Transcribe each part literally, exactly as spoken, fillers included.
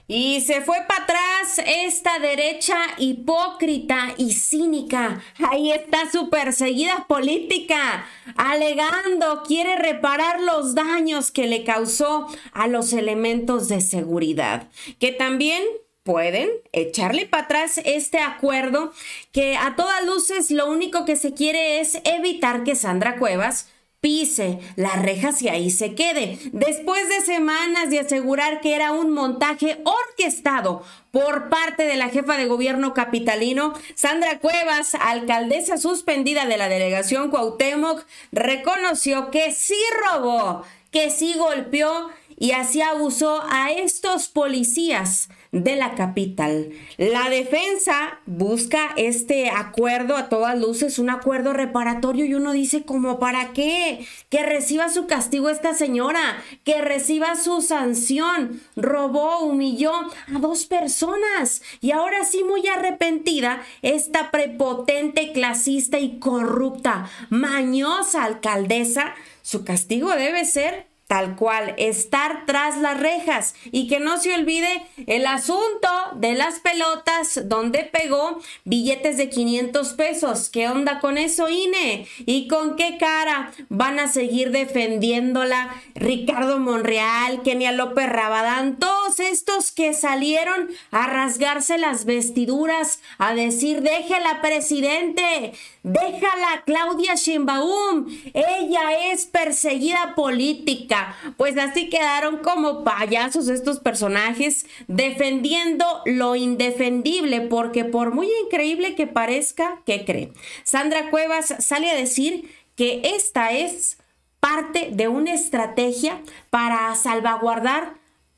Y se fue para atrás esta derecha hipócrita y cínica. Ahí está su perseguida política, alegando quiere reparar los daños que le causó a los elementos de seguridad, que también pueden echarle para atrás este acuerdo que a todas luces lo único que se quiere es evitar que Sandra Cuevas pise las rejas y ahí se quede. Después de semanas de asegurar que era un montaje orquestado por parte de la jefa de gobierno capitalino, Sandra Cuevas, alcaldesa suspendida de la delegación Cuauhtémoc, reconoció que sí robó, que sí golpeó y así abusó a estos policías de la capital. La defensa busca este acuerdo a todas luces, un acuerdo reparatorio, y uno dice, ¿como para qué? Que reciba su castigo esta señora, que reciba su sanción. Robó, humilló a dos personas y ahora sí, muy arrepentida, esta prepotente, clasista y corrupta, mañosa alcaldesa, su castigo debe ser tal cual, estar tras las rejas. Y que no se olvide el asunto de las pelotas donde pegó billetes de quinientos pesos. ¿Qué onda con eso, I N E? ¿Y con qué cara van a seguir defendiéndola Ricardo Monreal, Kenia López Rabadán, todos estos que salieron a rasgarse las vestiduras, a decir, déjela presidente, déjala Claudia Sheinbaum, ella es perseguida política? Pues así quedaron como payasos estos personajes defendiendo lo indefendible, porque por muy increíble que parezca, ¿qué cree? Sandra Cuevas sale a decir que esta es parte de una estrategia para salvaguardar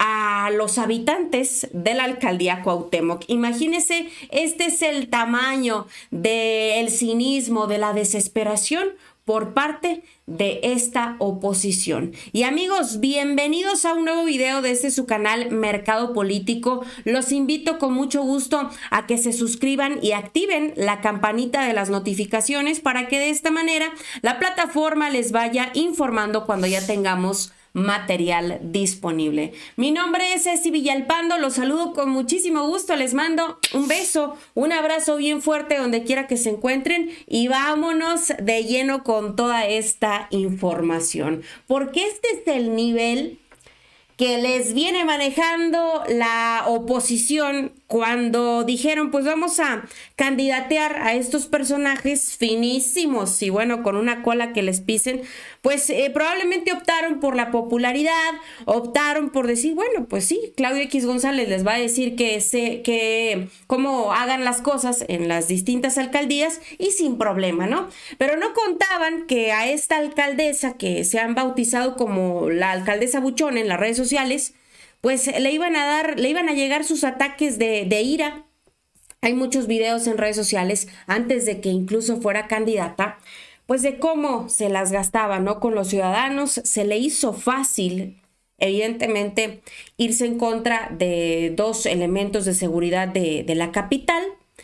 a los habitantes de la alcaldía Cuauhtémoc. Imagínense, este es el tamaño del cinismo, de la desesperación por parte de esta oposición. Y amigos, bienvenidos a un nuevo video de este su canal Mercado Político. Los invito con mucho gusto a que se suscriban y activen la campanita de las notificaciones para que de esta manera la plataforma les vaya informando cuando ya tengamos material disponible. Mi nombre es Ceci Villalpando, los saludo con muchísimo gusto, les mando un beso, un abrazo bien fuerte donde quiera que se encuentren y vámonos de lleno con toda esta información, porque este es el nivel que les viene manejando la oposición cuando dijeron, pues vamos a candidatear a estos personajes finísimos y bueno, con una cola que les pisen, pues eh, probablemente optaron por la popularidad, optaron por decir, bueno, pues sí, Claudio X González les va a decir que, se, que cómo hagan las cosas en las distintas alcaldías y sin problema, ¿no? Pero no contaban que a esta alcaldesa que se han bautizado como la alcaldesa buchona en las redes sociales, pues le iban a dar, le iban a llegar sus ataques de, de ira. Hay muchos videos en redes sociales antes de que incluso fuera candidata, pues de cómo se las gastaba, ¿no? Con los ciudadanos. Se le hizo fácil, evidentemente, irse en contra de dos elementos de seguridad de, de la capital.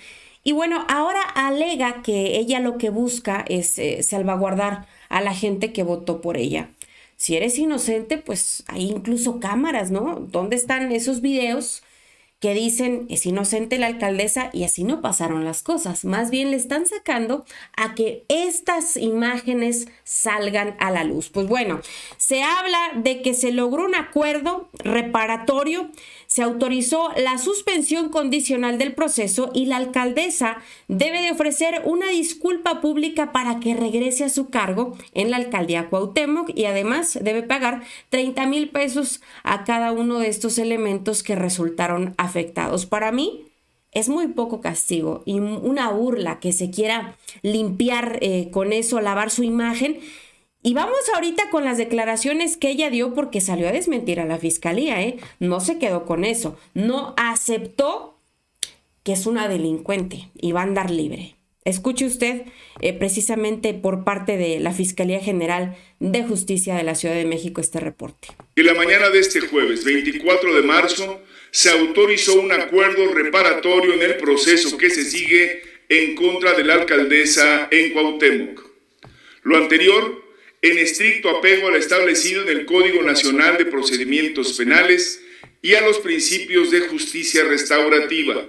Y bueno, ahora alega que ella lo que busca es eh, salvaguardar a la gente que votó por ella. Si eres inocente, pues hay incluso cámaras, ¿no? ¿Dónde están esos videos que dicen es inocente la alcaldesa y así no pasaron las cosas? Más bien le están sacando a que estas imágenes salgan a la luz. Pues bueno, se habla de que se logró un acuerdo reparatorio, se autorizó la suspensión condicional del proceso y la alcaldesa debe de ofrecer una disculpa pública para que regrese a su cargo en la alcaldía Cuauhtémoc y además debe pagar treinta mil pesos a cada uno de estos elementos que resultaron afectados. Para mí es muy poco castigo y una burla que se quiera limpiar eh, con eso, lavar su imagen. Y vamos ahorita con las declaraciones que ella dio, porque salió a desmentir a la fiscalía, ¿eh? No se quedó con eso, no aceptó que es una delincuente y va a andar libre. Escuche usted eh, precisamente por parte de la Fiscalía General de Justicia de la Ciudad de México este reporte. En la mañana de este jueves, veinticuatro de marzo, se autorizó un acuerdo reparatorio en el proceso que se sigue en contra de la alcaldesa en Cuauhtémoc. Lo anterior, en estricto apego al establecido en el Código Nacional de Procedimientos Penales, y a los principios de justicia restaurativa.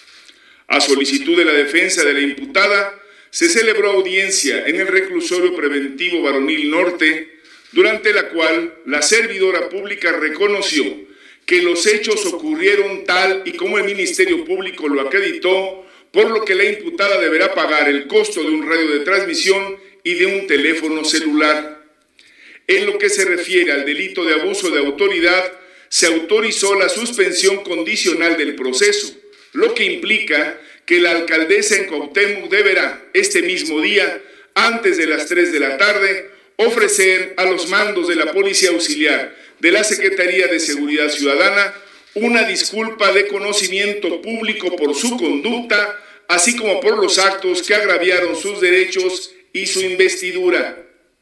A solicitud de la defensa de la imputada, se celebró audiencia en el reclusorio preventivo Varonil Norte, durante la cual la servidora pública reconoció que los hechos ocurrieron tal y como el Ministerio Público lo acreditó, por lo que la imputada deberá pagar el costo de un radio de transmisión y de un teléfono celular. En lo que se refiere al delito de abuso de autoridad, se autorizó la suspensión condicional del proceso, lo que implica que la alcaldesa en Cuauhtémoc deberá, este mismo día, antes de las tres de la tarde, ofrecer a los mandos de la Policía Auxiliar de la Secretaría de Seguridad Ciudadana una disculpa de conocimiento público por su conducta, así como por los actos que agraviaron sus derechos y su investidura.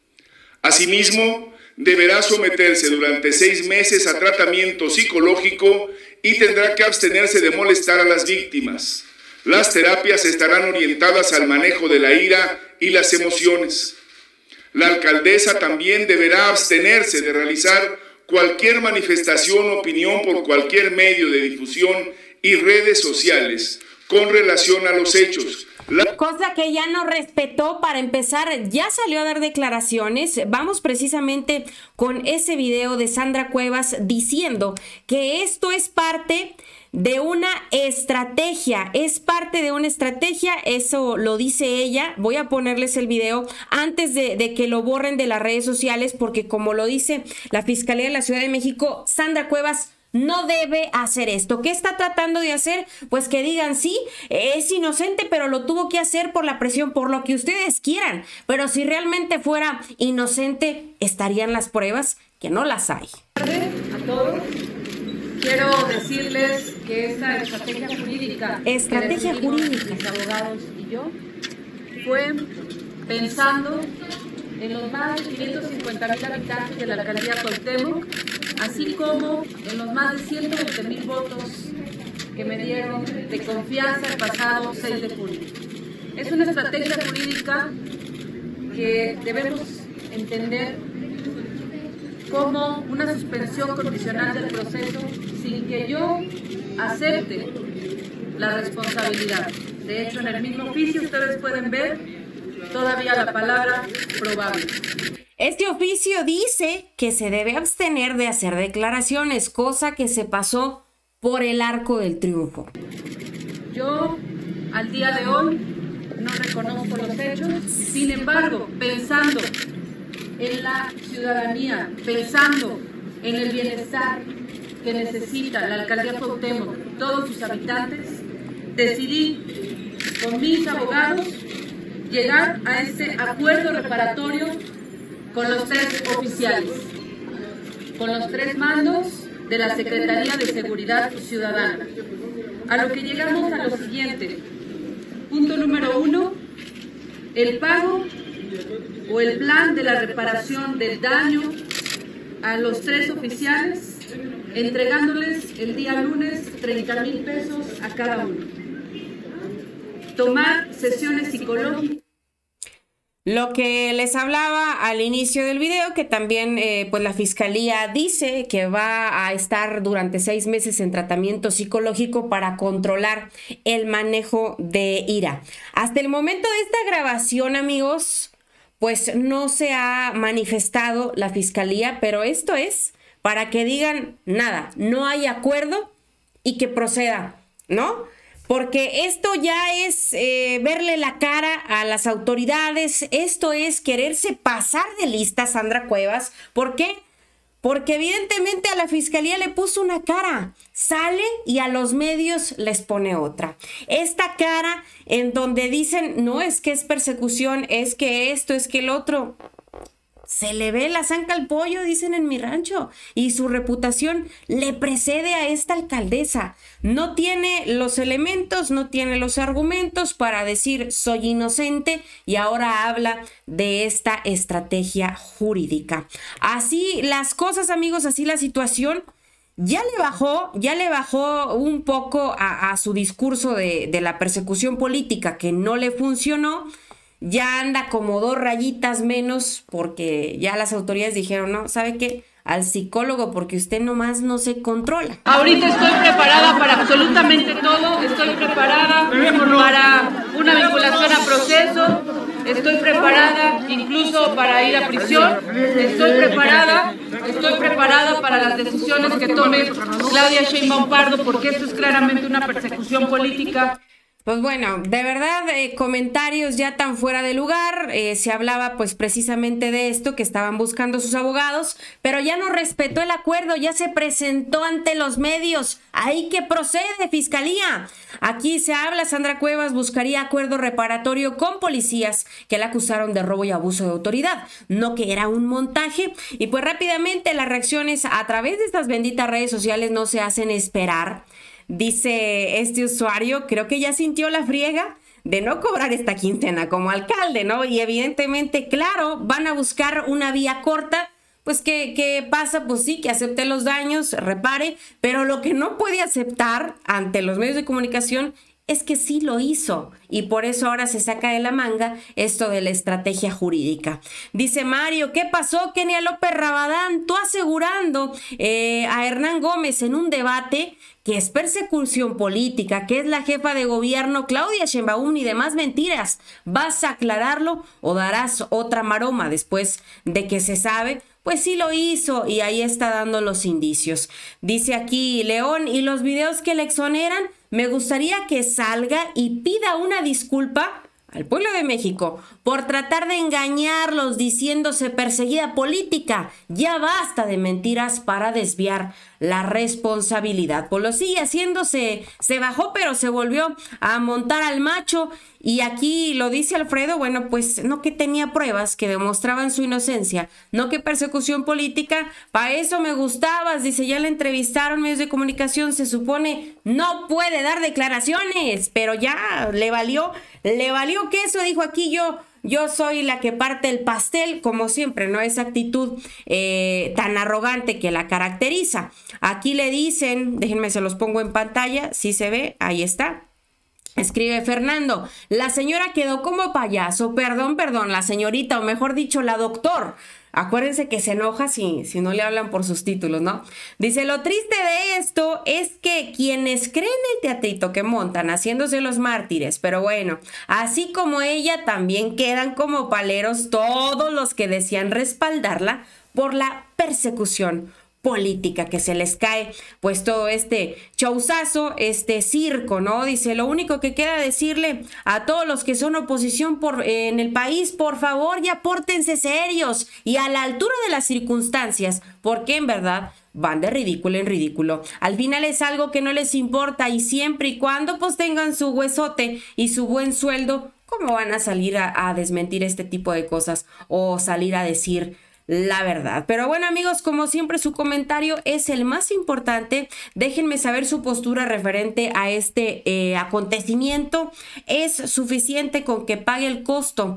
Asimismo, deberá someterse durante seis meses a tratamiento psicológico y tendrá que abstenerse de molestar a las víctimas. Las terapias estarán orientadas al manejo de la ira y las emociones. La alcaldesa también deberá abstenerse de realizar cualquier manifestación o opinión por cualquier medio de difusión y redes sociales con relación a los hechos. La... Cosa que ya no respetó. Para empezar, ya salió a dar declaraciones. Vamos precisamente con ese video de Sandra Cuevas diciendo que esto es parte de una estrategia, es parte de una estrategia, eso lo dice ella. Voy a ponerles el video antes de, de que lo borren de las redes sociales, porque como lo dice la Fiscalía de la Ciudad de México, Sandra Cuevas no debe hacer esto. ¿Qué está tratando de hacer? Pues que digan, sí, es inocente, pero lo tuvo que hacer por la presión, por lo que ustedes quieran. Pero si realmente fuera inocente, estarían las pruebas, que no las hay. A todos, quiero decirles que esta estrategia jurídica, estrategia jurídica, mis abogados y yo, fue pensando en los más de quinientos cincuenta mil habitantes de la alcaldía Cuauhtémoc, así como en los más de ciento veinte mil votos que me dieron de confianza el pasado seis de junio. Es una estrategia jurídica que debemos entender como una suspensión condicional del proceso sin que yo acepte la responsabilidad. De hecho, en el mismo oficio ustedes pueden ver todavía la palabra probable. Este oficio dice que se debe abstener de hacer declaraciones, cosa que se pasó por el arco del triunfo. Yo, al día de hoy, no reconozco los hechos, sin embargo, pensando en la ciudadanía, pensando en el bienestar que necesita la alcaldía Cuauhtémoc y todos sus habitantes, decidí con mis abogados llegar a este acuerdo reparatorio con los tres oficiales, con los tres mandos de la Secretaría de Seguridad Ciudadana. A lo que llegamos a lo siguiente. Punto número uno, el pago o el plan de la reparación del daño a los tres oficiales, entregándoles el día lunes treinta mil pesos a cada uno. Tomar sesiones psicológicas. Lo que les hablaba al inicio del video, que también eh, pues la Fiscalía dice que va a estar durante seis meses en tratamiento psicológico para controlar el manejo de ira. Hasta el momento de esta grabación, amigos, pues no se ha manifestado la Fiscalía, pero esto es para que digan nada, no hay acuerdo y que proceda, ¿no? Porque esto ya es eh, verle la cara a las autoridades, esto es quererse pasar de lista, Sandra Cuevas. ¿Por qué? Porque evidentemente a la Fiscalía le puso una cara, sale y a los medios les pone otra. Esta cara en donde dicen, no es que es persecución, es que esto, es que el otro. Se le ve la zanca al pollo, dicen en mi rancho, y su reputación le precede a esta alcaldesa. No tiene los elementos, no tiene los argumentos para decir soy inocente y ahora habla de esta estrategia jurídica. Así las cosas, amigos, así la situación. Ya le bajó, ya le bajó un poco a, a su discurso de, de la persecución política que no le funcionó. Ya anda como dos rayitas menos porque ya las autoridades dijeron, no, ¿sabe qué? al psicólogo porque usted nomás no se controla. Ahorita estoy preparada para absolutamente todo, estoy preparada para una vinculación a proceso, estoy preparada incluso para ir a prisión, estoy preparada, estoy preparada para las decisiones que tome Claudia Sheinbaum Pardo, porque esto es claramente una persecución política. Pues bueno, de verdad, eh, comentarios ya tan fuera de lugar, eh, se hablaba pues precisamente de esto, que estaban buscando sus abogados, pero ya no respetó el acuerdo, ya se presentó ante los medios, ahí que procede, Fiscalía. Aquí se habla, Sandra Cuevas buscaría acuerdo reparatorio con policías que la acusaron de robo y abuso de autoridad, no que era un montaje, y pues rápidamente las reacciones a través de estas benditas redes sociales no se hacen esperar. Dice este usuario, creo que ya sintió la friega de no cobrar esta quincena como alcalde, ¿no? Y evidentemente, claro, van a buscar una vía corta, pues ¿qué, qué pasa? Pues sí, que acepte los daños, repare, pero lo que no puede aceptar ante los medios de comunicación es que sí lo hizo y por eso ahora se saca de la manga esto de la estrategia jurídica. Dice Mario, ¿qué pasó? Kenia López Rabadán, tú asegurando eh, a Hernán Gómez en un debate que es persecución política, que es la jefa de gobierno Claudia Sheinbaum y demás mentiras. ¿Vas a aclararlo o darás otra maroma después de que se sabe? Pues sí lo hizo y ahí está dando los indicios. Dice aquí León, y los videos que le exoneran, me gustaría que salga y pida una disculpa al pueblo de México por tratar de engañarlos diciéndose perseguida política. Ya basta de mentiras para desviar la responsabilidad. Pues lo sigue haciéndose, se bajó pero se volvió a montar al macho. Y aquí lo dice Alfredo, bueno, pues no que tenía pruebas que demostraban su inocencia, no que persecución política, para eso me gustabas, dice, ya le entrevistaron medios de comunicación, se supone no puede dar declaraciones, pero ya le valió, le valió queso, dijo aquí yo, yo soy la que parte el pastel, como siempre, ¿no? Esa actitud eh, tan arrogante que la caracteriza. Aquí le dicen, déjenme se los pongo en pantalla, si se ve, ahí está. Escribe Fernando, la señora quedó como payaso, perdón, perdón, la señorita, o mejor dicho, la doctor. Acuérdense que se enoja si, si no le hablan por sus títulos, ¿no? Dice, lo triste de esto es que quienes creen el teatrito que montan haciéndose los mártires, pero bueno, así como ella, también quedan como paleros todos los que decían respaldarla por la persecución política que se les cae, pues todo este showzazo, este circo, ¿no? Dice, lo único que queda decirle a todos los que son oposición por, eh, en el país, por favor, ya pórtense serios y a la altura de las circunstancias, porque en verdad van de ridículo en ridículo. Al final es algo que no les importa y siempre y cuando pues tengan su huesote y su buen sueldo, ¿cómo van a salir a, a desmentir este tipo de cosas o salir a decir la verdad? Pero bueno, amigos, como siempre su comentario es el más importante. Déjenme saber su postura referente a este eh, acontecimiento. ¿Es suficiente con que pague el costo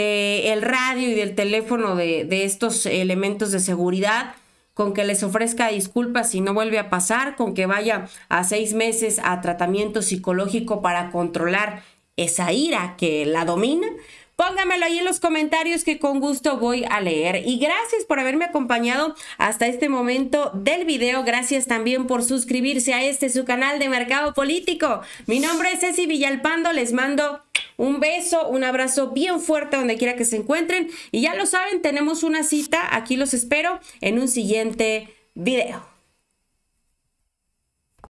del radio y del teléfono de, de estos elementos de seguridad? ¿Con que les ofrezca disculpas si no vuelve a pasar? ¿Con que vaya a seis meses a tratamiento psicológico para controlar esa ira que la domina? Póngamelo ahí en los comentarios que con gusto voy a leer. Y gracias por haberme acompañado hasta este momento del video. Gracias también por suscribirse a este su canal de Mercado Político. Mi nombre es Ceci Villalpando. Les mando un beso, un abrazo bien fuerte donde quiera que se encuentren. Y ya lo saben, tenemos una cita. Aquí los espero en un siguiente video.